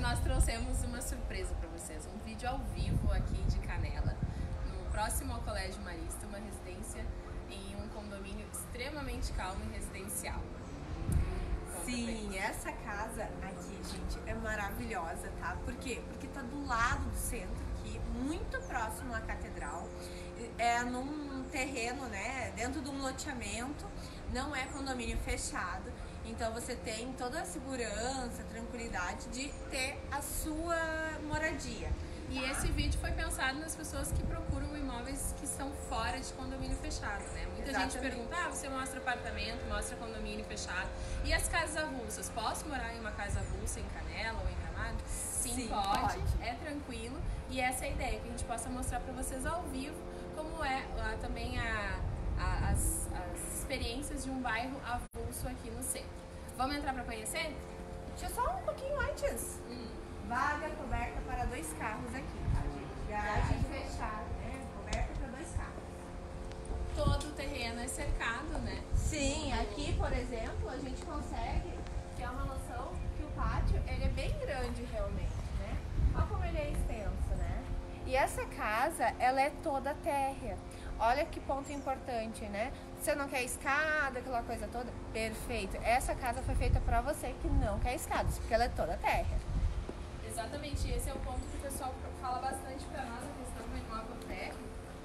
nós trouxemos uma surpresa para vocês, um vídeo ao vivo aqui de Canela, no próximo ao Colégio Marista, uma residência em um condomínio extremamente calmo e residencial. Sim, essa casa aqui, gente, é maravilhosa, tá? Por quê? Porque tá do lado do centro aqui, muito próximo à catedral. É num terreno, né, dentro de um loteamento, não é condomínio fechado. Então você tem toda a segurança, tranquilidade de ter a sua moradia. E esse vídeo foi pensado nas pessoas que procuram imóveis que estão fora de condomínio fechado, né? Muita gente pergunta, você mostra apartamento, mostra condomínio fechado. E as casas avulsas? Posso morar em uma casa avulsa em Canela ou em Gramado? Sim, pode. É tranquilo. E essa é a ideia, que a gente possa mostrar para vocês ao vivo como é também as experiências de um bairro avulso aqui no centro. Vamos entrar para conhecer? Deixa eu só um pouquinho antes. Vaga coberta para 2 carros aqui, tá, gente? Garagem fechada, né? Coberta para 2 carros. Todo o terreno é cercado, né? Sim, aqui, por exemplo, a gente consegue ter uma noção que o pátio, ele é bem grande realmente, né? Olha como ele é extenso, né? E essa casa, ela é toda térrea. Olha que ponto importante, né? Você não quer escada, aquela coisa toda? Perfeito. Essa casa foi feita para você que não quer escadas, porque ela é toda térrea. Exatamente, esse é o ponto que o pessoal fala bastante para nós, a questão do imóvel térreo.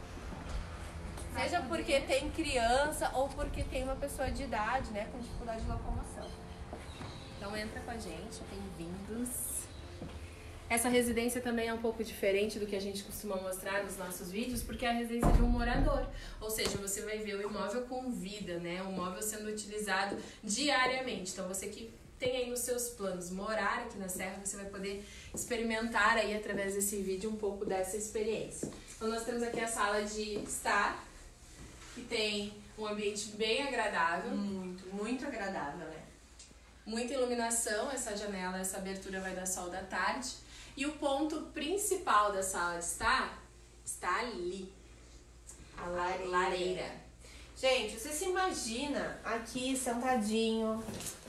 Seja porque tem criança ou porque tem uma pessoa de idade, né, com dificuldade de locomoção. Então entra com a gente, bem-vindos. Essa residência também é um pouco diferente do que a gente costuma mostrar nos nossos vídeos, porque é a residência de um morador. Ou seja, você vai ver o imóvel com vida, né? O imóvel sendo utilizado diariamente. Então você que tem aí nos seus planos morar aqui na Serra, você vai poder experimentar aí através desse vídeo um pouco dessa experiência. Então nós temos aqui a sala de estar, que tem um ambiente bem agradável. Muito agradável, né? Muita iluminação, essa janela, essa abertura vai dar sol da tarde. E o ponto principal da sala de estar está ali, a lareira. Gente, você se imagina aqui sentadinho,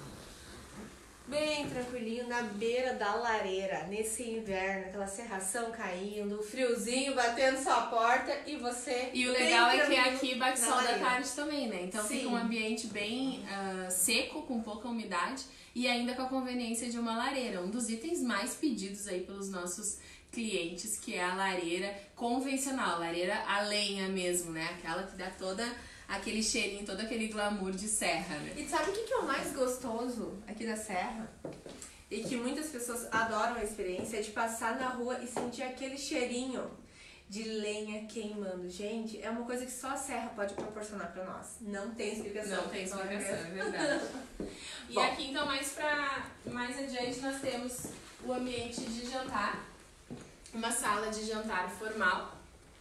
bem tranquilinho, na beira da lareira, nesse inverno, aquela serração caindo, o friozinho batendo sua porta e você... E o legal é que aqui bate sol da tarde também, né? Então fica um ambiente bem seco, com pouca umidade e ainda com a conveniência de uma lareira. Um dos itens mais pedidos aí pelos nossos clientes, que é a lareira convencional, lareira a lenha mesmo, né? Aquela que dá toda aquele cheirinho, todo aquele glamour de serra, né? E sabe o que é o mais gostoso aqui da Serra? E que muitas pessoas adoram a experiência, é de passar na rua e sentir aquele cheirinho de lenha queimando. Gente, é uma coisa que só a Serra pode proporcionar pra nós. Não tem explicação. Não tem explicação, é verdade. E bom, aqui então mais adiante nós temos o ambiente de jantar, uma sala de jantar formal.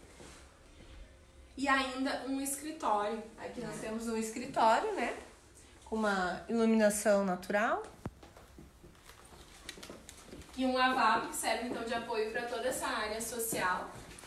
E ainda um escritório. Aqui nós temos um escritório, né? Com uma iluminação natural. E um lavabo que serve então de apoio para toda essa área social.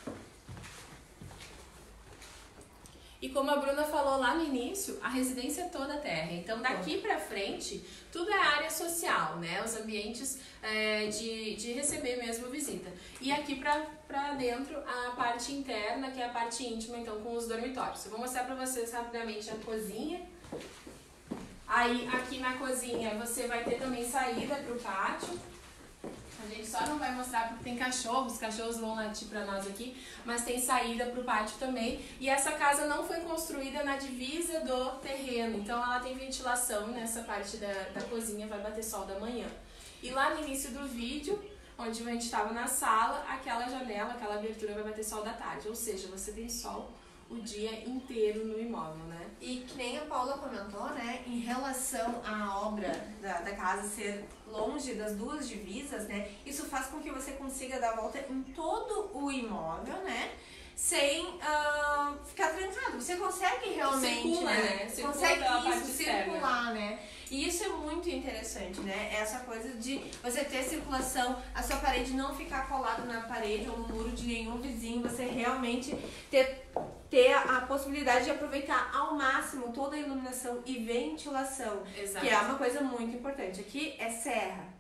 E como a Bruna falou lá no início, a residência é toda terra. Então daqui pra frente, tudo é área social, né? Os ambientes de receber mesmo visita. E aqui pra dentro, a parte interna, que é a parte íntima, então com os dormitórios. Eu vou mostrar pra vocês rapidamente a cozinha. Aí aqui na cozinha você vai ter também saída pro pátio. A gente só não vai mostrar porque tem cachorros, os cachorros vão latir pra nós aqui, mas tem saída pro pátio também. E essa casa não foi construída na divisa do terreno, então ela tem ventilação nessa parte da cozinha, vai bater sol da manhã. E lá no início do vídeo, onde a gente estava na sala, aquela janela, aquela abertura vai bater sol da tarde, ou seja, você tem sol o dia inteiro no imóvel, né? E que nem a Paula comentou, né, em relação à obra da casa ser longe das duas divisas, né, isso faz com que você consiga dar a volta em todo o imóvel, né, sem ficar trancado. Você consegue realmente, circula, né? Consegue circular, né? E isso é muito interessante, né? Essa coisa de você ter circulação, a sua parede não ficar colada na parede ou no muro de nenhum vizinho, você realmente ter a possibilidade de aproveitar ao máximo toda a iluminação e ventilação. Exato. Que é uma coisa muito importante. Aqui é serra.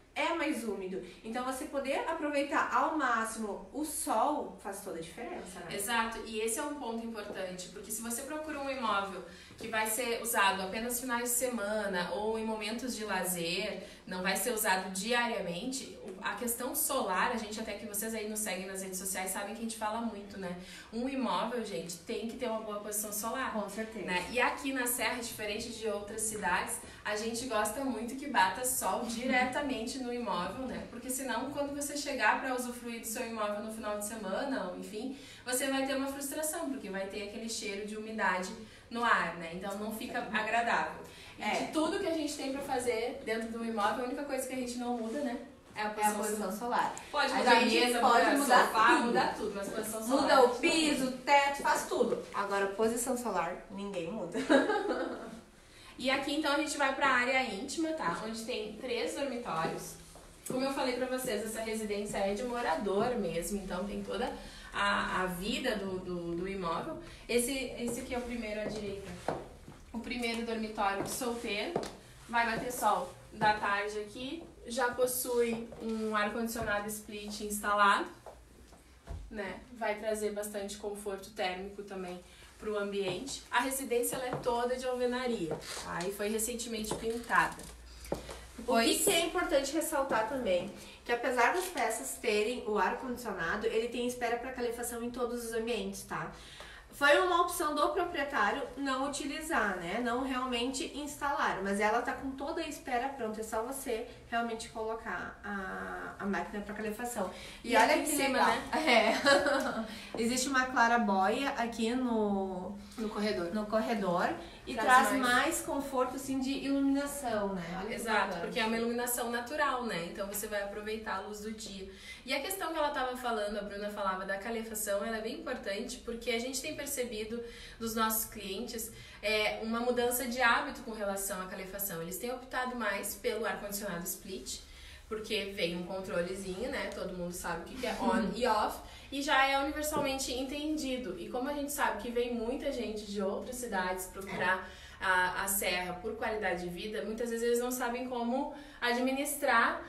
é mais úmido. Então você poder aproveitar ao máximo o sol faz toda a diferença, né? Exato, e esse é um ponto importante, porque se você procura um imóvel que vai ser usado apenas finais de semana ou em momentos de lazer, não vai ser usado diariamente, a questão solar, a gente até que vocês aí nos seguem nas redes sociais sabem que a gente fala muito, né? Um imóvel, gente, tem que ter uma boa posição solar. Com certeza. Né? E aqui na Serra, diferente de outras cidades, a gente gosta muito que bata sol diretamente no imóvel, né? Porque senão, quando você chegar para usufruir do seu imóvel no final de semana, ou enfim, você vai ter uma frustração, porque vai ter aquele cheiro de umidade no ar, né? Então não fica agradável. E de tudo que a gente tem para fazer dentro do imóvel, a única coisa que a gente não muda, né? É a posição solar. Pode A mudar a gente mesa, pode mudar mudar sofá, tudo. mudar tudo, mas posição solar. Muda o piso, o teto, faz tudo. Agora, posição solar, ninguém muda. E aqui então a gente vai para a área íntima, tá? Onde tem 3 dormitórios. Como eu falei para vocês, essa residência é de morador mesmo, então tem toda a vida do imóvel. Esse aqui é o primeiro à direita. O primeiro dormitório solteiro. Vai bater sol da tarde aqui. Já possui um ar-condicionado split instalado, né? Vai trazer bastante conforto térmico também para o ambiente. A residência ela é toda de alvenaria, tá? E foi recentemente pintada. O que é importante ressaltar também, que apesar das peças terem o ar-condicionado, ele tem espera para calefação em todos os ambientes, tá? Foi uma opção do proprietário não utilizar, né? Não realmente instalar, mas ela tá com toda a espera pronta, é só você realmente colocar a máquina para calefação. E olha aqui em cima, legal, né? Existe uma claraboia aqui no corredor e traz mais conforto assim de iluminação, né? Olha que Exato, bacana. porque é uma iluminação natural, né? Então você vai aproveitar a luz do dia. E a questão que ela estava falando, a Bruna falava da calefação, ela é bem importante porque a gente tem percebido dos nossos clientes uma mudança de hábito com relação à calefação. Eles têm optado mais pelo ar-condicionado split, porque vem um controlezinho, né? Todo mundo sabe o que é on e off, e já é universalmente entendido. E como a gente sabe que vem muita gente de outras cidades procurar a serra por qualidade de vida, muitas vezes eles não sabem como administrar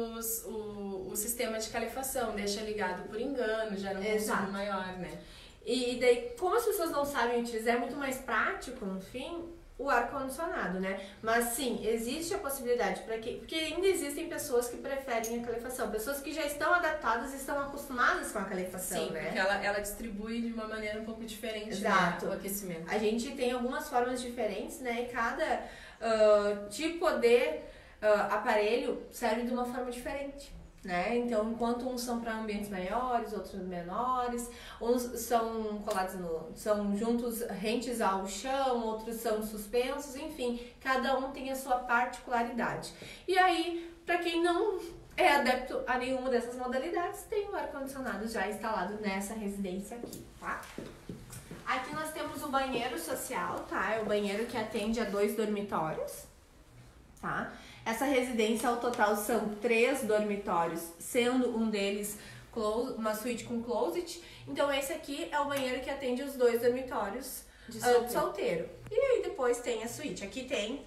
o sistema de calefação, deixa ligado por engano, gera um consumo maior, né? E daí, como as pessoas não sabem utilizar, é muito mais prático, no fim, o ar-condicionado, né? Mas sim, existe a possibilidade, porque ainda existem pessoas que preferem a calefação, pessoas que já estão adaptadas e estão acostumadas com a calefação, sim, né? Porque ela distribui de uma maneira um pouco diferente, exato, né, o aquecimento. A gente tem algumas formas diferentes, né? E cada tipo de aparelho serve de uma forma diferente. Né? Então, enquanto uns são para ambientes maiores, outros menores, uns são colados são juntos, rentes ao chão, outros são suspensos, enfim, cada um tem a sua particularidade. E aí, para quem não é adepto a nenhuma dessas modalidades, tem o ar-condicionado já instalado nessa residência aqui, tá? Aqui nós temos o banheiro social, tá? É o banheiro que atende a 2 dormitórios, tá? Essa residência, ao total, são 3 dormitórios, sendo um deles uma suíte com closet. Então, esse aqui é o banheiro que atende os 2 dormitórios de solteiro. E aí, depois tem a suíte. Aqui tem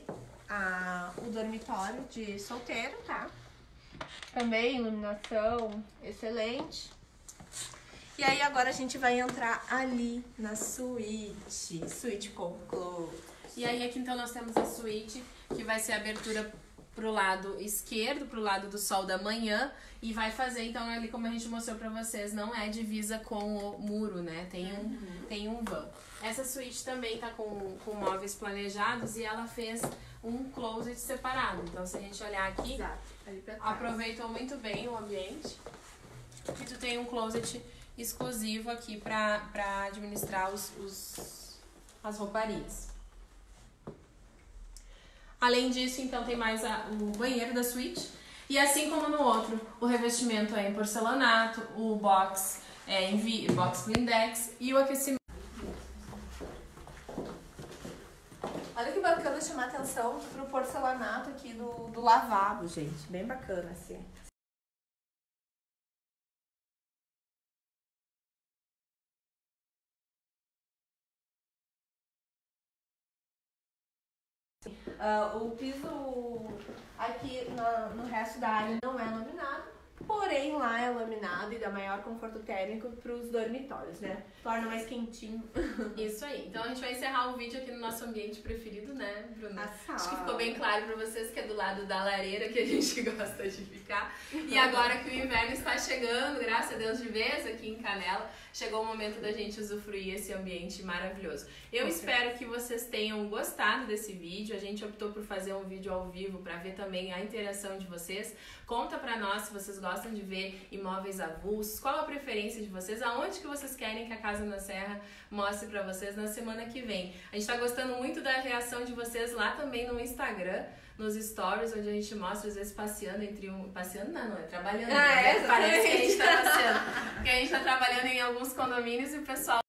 o dormitório de solteiro, tá? Também iluminação excelente. E aí, agora a gente vai entrar ali na suíte com closet. E aí, aqui então, nós temos a suíte, que vai ser a abertura pro lado esquerdo, pro lado do sol da manhã, e vai fazer, então, ali como a gente mostrou pra vocês, não é divisa com o muro, né? Tem um vão. Essa suíte também tá com móveis planejados e ela fez um closet separado. Então, se a gente olhar aqui, aproveitou muito bem o ambiente. E tu tem um closet exclusivo aqui pra administrar as rouparias. Além disso, então, tem mais o banheiro da suíte. E assim como no outro, o revestimento é em porcelanato, o box é em box blindex e o aquecimento. Olha que bacana chamar atenção pro porcelanato aqui do lavabo, gente. Bem bacana, assim. O piso aqui no resto da área não é laminado, porém lá é laminado e dá maior conforto térmico para os dormitórios, né? Torna mais quentinho. Isso aí. Então a gente vai encerrar o vídeo aqui no nosso ambiente preferido, né, Bruna? A sala. Acho que ficou bem claro para vocês que é do lado da lareira que a gente gosta de ficar. E agora que o inverno está chegando, graças a Deus de vez aqui em Canela, chegou o momento da gente usufruir esse ambiente maravilhoso. Eu espero que vocês tenham gostado desse vídeo. A gente optou por fazer um vídeo ao vivo para ver também a interação de vocês. Conta pra nós se vocês gostam de ver imóveis avulsos, qual a preferência de vocês, aonde que vocês querem que a Casa na Serra mostre pra vocês na semana que vem. A gente tá gostando muito da reação de vocês lá também no Instagram, nos stories, onde a gente mostra às vezes passeando passeando não, é trabalhando, né? Parece que a gente tá passeando, porque a gente tá trabalhando em alguns condomínios e o pessoal